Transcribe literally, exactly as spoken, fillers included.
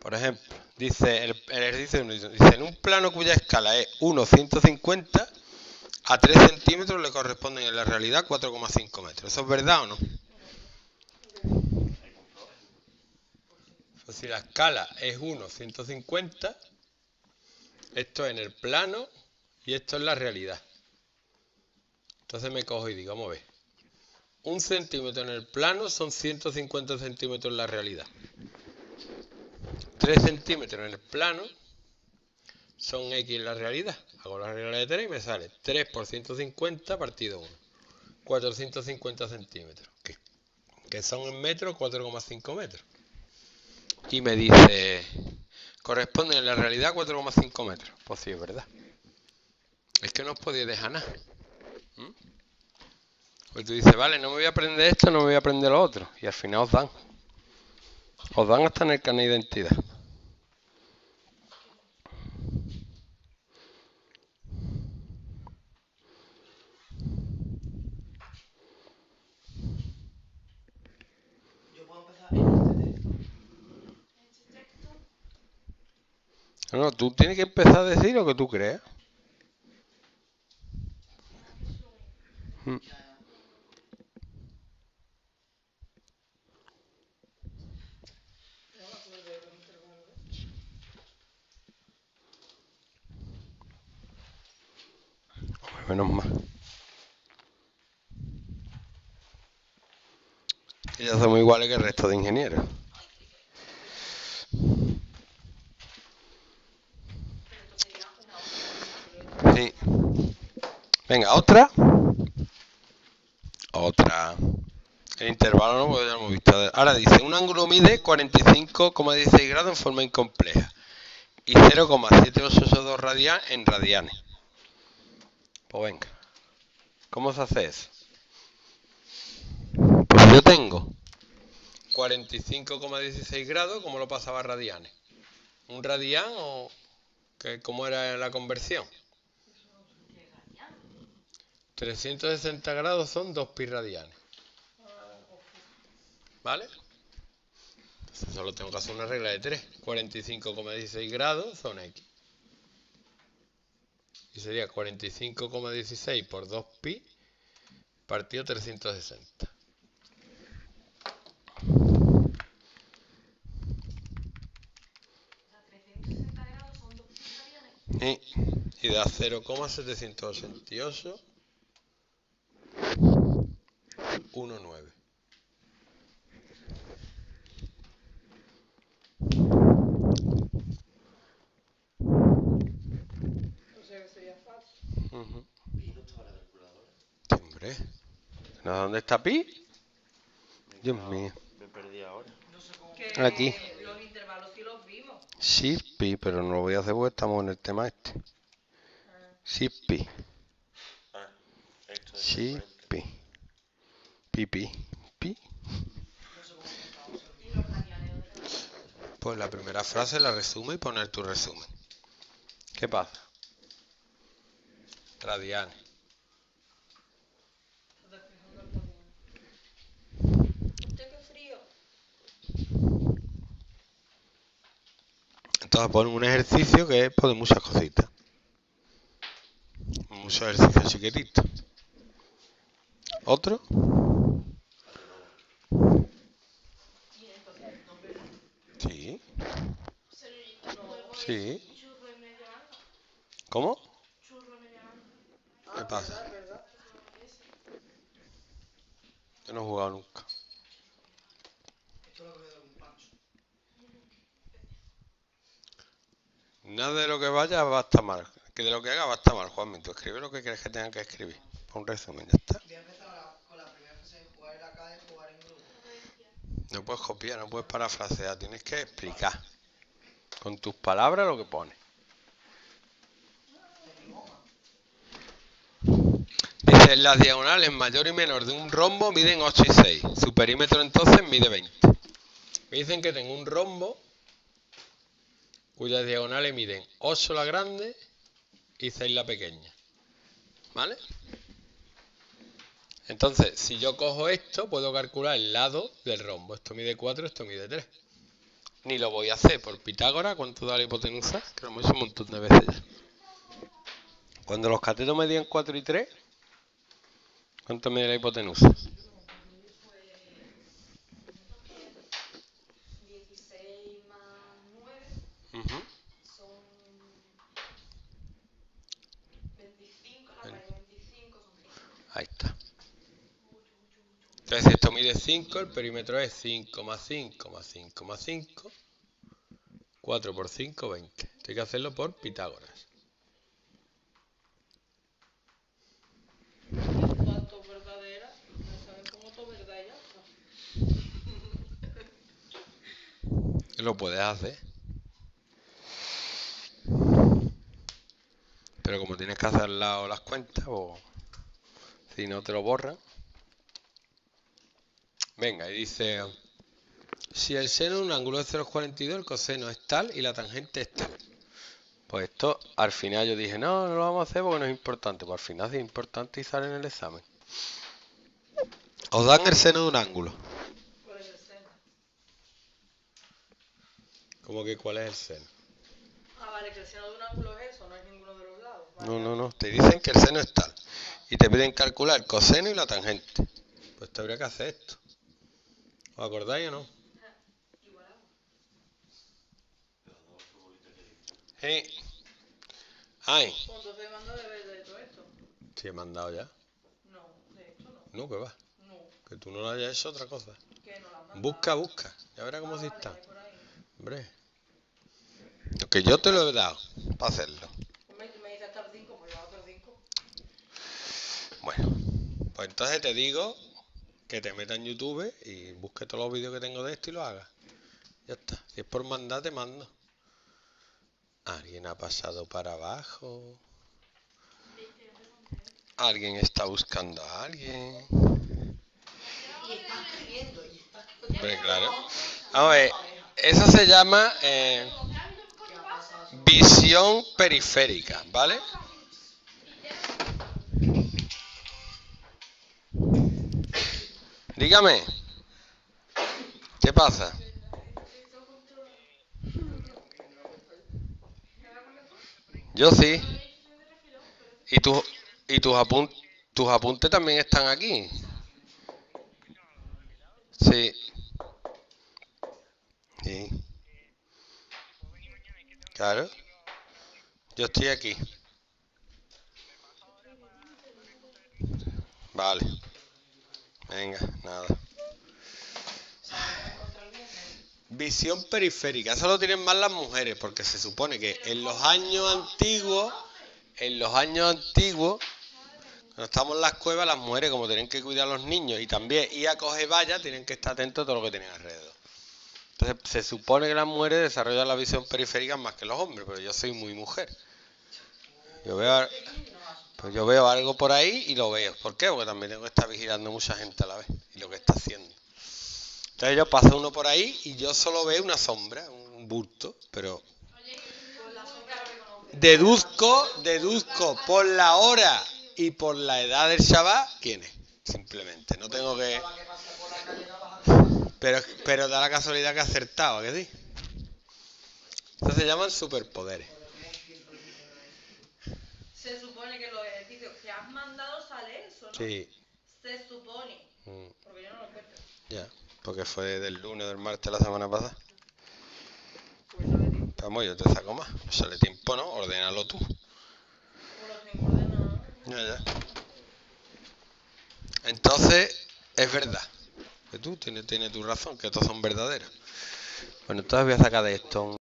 Por ejemplo, dice el, el ejercicio dice, en un plano cuya escala es uno ciento cincuenta, a tres centímetros le corresponden en la realidad cuatro coma cinco metros. ¿Eso es verdad o no? Pues si la escala es uno ciento cincuenta, esto es en el plano y esto es la realidad. Entonces me cojo y digo, vamos a ver. Un centímetro en el plano son ciento cincuenta centímetros en la realidad. tres centímetros en el plano son X en la realidad. Hago la regla de tres y me sale tres por ciento cincuenta partido uno. cuatrocientos cincuenta centímetros. ¿Qué? Que son en metros cuatro coma cinco metros. Y me dice, corresponden en la realidad cuatro coma cinco metros. Pues sí, es verdad. Es que no os podéis dejar nada. ¿Mm? Pues tú dices, vale, no me voy a aprender esto, no me voy a aprender lo otro. Y al final os dan. Os dan hasta en el carnet de identidad. No, no, tú tienes que empezar a decir lo que tú creas. ¿Mm? Menos mal. Y ya somos iguales que el resto de ingenieros. Sí. Venga, otra. Otra. El intervalo no, porque ya lo hemos visto. Ahora dice, un ángulo mide cuarenta y cinco coma dieciséis grados en forma incompleja y cero coma setecientos ochenta y dos radian en radianes. Pues venga. ¿Cómo se hace eso? Pues yo tengo cuarenta y cinco coma dieciséis grados, ¿cómo lo pasaba a radianes? ¿Un radian o que, cómo era la conversión? trescientos sesenta grados son dos pi radianes. ¿Vale? Entonces solo tengo que hacer una regla de tres. cuarenta y cinco coma dieciséis grados son X. Y sería cuarenta y cinco coma dieciséis por dos pi partido trescientos sesenta. Y, y da cero coma setecientos ochenta y ocho diecinueve. O sea que sería falso. Uh-huh. Hombre, ¿dónde está pi? Dios mío. Me perdí ahora. Que Aquí. los intervalos sí los vimos. Sí, pi, pero no lo voy a hacer porque estamos en el tema este. Sí, pi. Ah, esto es Sí, diferente. pi. Pi, pi. Pi. Pues la primera frase la resume y poner tu resumen. ¿Qué pasa? Radianes. ¿Usted qué frío? Entonces ponen un ejercicio que es pues, de muchas cositas. Muchos ejercicios chiquititos. ¿Otro? Sí. Sí. ¿Cómo? ¿Qué pasa? Yo no he jugado nunca. Nada de lo que vaya va a estar mal. Que de lo que haga va a estar mal, Juanmi. Tú escribe lo que quieres que tenga que escribir. Pon un resumen, ya está. Voy a empezar con la primera fase de jugar en la calle y jugar en grupo. No puedes copiar, no puedes parafrasear. Tienes que explicar con tus palabras lo que pones. Dice, las diagonales mayor y menor de un rombo miden ocho y seis. Su perímetro entonces mide veinte. Me dicen que tengo un rombo cuyas diagonales miden ocho la grande y seis la pequeña. ¿Vale? Entonces, si yo cojo esto, puedo calcular el lado del rombo. Esto mide cuatro, esto mide tres. ni lo voy a hacer por Pitágoras. ¿Cuánto da la hipotenusa? Que lo hemos hecho un montón de veces ya. Cuando los catetos medían cuatro y tres, ¿cuánto mide la hipotenusa? dieciséis más nueve Uh-huh. son veinticinco, la pared de veinticinco son cinco. Ahí está. Entonces, si esto mide cinco, el perímetro es cinco más cinco más cinco más cinco. cuatro por cinco, veinte. Esto hay que hacerlo por Pitágoras. Todas tos verdaderas, me saben como todo verdad y ya está. Lo puedes hacer. Pero como tienes que hacer al lado las cuentas, o si no te lo borran. Venga, y dice, si el seno de un ángulo es cero coma cuarenta y dos, el coseno es tal y la tangente es tal. Pues esto, al final yo dije, no, no lo vamos a hacer porque no es importante. Pues al final sí es importante y sale en el examen. Os dan el seno de un ángulo. ¿Cuál es el seno? ¿Cómo que cuál es el seno? Ah, vale, que el seno de un ángulo es eso, no es ninguno de los lados. Vale, No, no, vale. no. Te dicen que el seno es tal. Y te piden calcular el coseno y la tangente. Pues te habría que hacer esto. ¿Os acordáis o no? Igual hago. Sí. Ay. Pues entonces manda de ver de todo esto. Sí, he mandado ya. No, de hecho no. No, que va. No, Que tú no lo hayas hecho otra cosa. que no la han mandado. Busca, busca. Ya verás cómo Ah, sí vale, está. hay por ahí. Hombre. Lo que yo te lo he dado para hacerlo. Me, me dice hasta el cinco, pues yo hago hasta el cinco. Bueno. Pues entonces te digo que te metas en YouTube y busque todos los vídeos que tengo de esto y lo hagas. Ya está. Si es por mandar, te mando. ¿Alguien ha pasado para abajo? ¿Alguien está buscando a alguien? Y estás creyendo, y estás Hombre, claro. Vamos a ver. Eso se llama eh, ¿Qué ha pasado? visión periférica, ¿vale? Dígame. ¿Qué pasa? Yo sí. ¿Y, tu, y tus, apun- tus apuntes también están aquí? Sí. Sí. Claro. Yo estoy aquí. Vale. Venga, nada. Visión periférica. Eso lo tienen más las mujeres, porque se supone que en los años antiguos, en los años antiguos, cuando estamos en las cuevas, las mujeres, como tienen que cuidar a los niños y también ir a coger vallas, tienen que estar atentos a todo lo que tienen alrededor. Entonces, se supone que las mujeres desarrollan la visión periférica más que los hombres, pero yo soy muy mujer. Yo veo, pues yo veo algo por ahí y lo veo. ¿Por qué? Porque también tengo que estar vigilando mucha gente a la vez y lo que está haciendo. Entonces yo paso uno por ahí y yo solo veo una sombra, un bulto, pero deduzco, deduzco por la hora y por la edad del chaval quién es, simplemente. No tengo que... Pero, pero da la casualidad que he acertado, ¿a que sí? Estos se llaman superpoderes. Se supone que los ejercicios que has mandado sale eso, ¿no? Sí. Se supone. Mm, Porque yo no lo encuentro. ya, porque fue del lunes o del martes la semana pasada. Pues sale tiempo. Vamos, yo te saco más. No sale tiempo, ¿no? Ordénalo tú. Como lo tengo ordenado. Ya, ya. Entonces, es verdad. Que tú tienes, tienes tu razón, que estos son verdaderos. Bueno, entonces voy a sacar de esto un